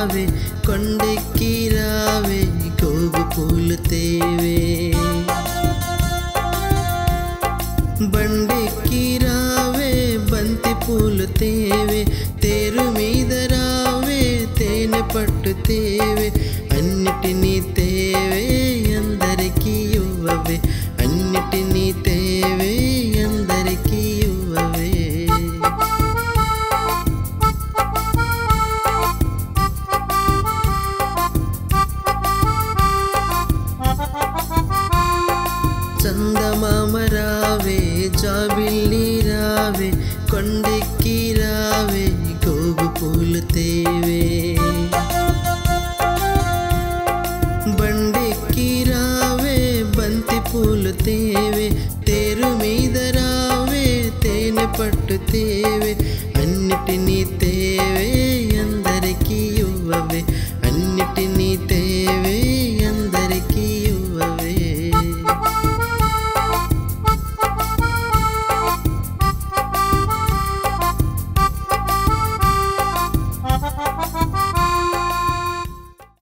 రావే కొండెక్కి రావే గోగు పూలు తేవే బండెక్కి రావే బంతి పూలు తేవే తేరు మీద రావే తేనె పట్టు తేవే అన్నిటినీ తేవే అందరికీ ఇవ్వవే అన్నిటినీ తేవే అందరికీ ఇవ్వవే చందమామ రావే జాబిల్లి రావే కొండెక్కి రావే గోగు పూలు తేవే బండెక్కి రావే బంతి పూలు తేవే తేరు మీద రావే తేనె పట్టు తేవే అన్నిటినీ తేవే అందరికీ ఇవ్వవే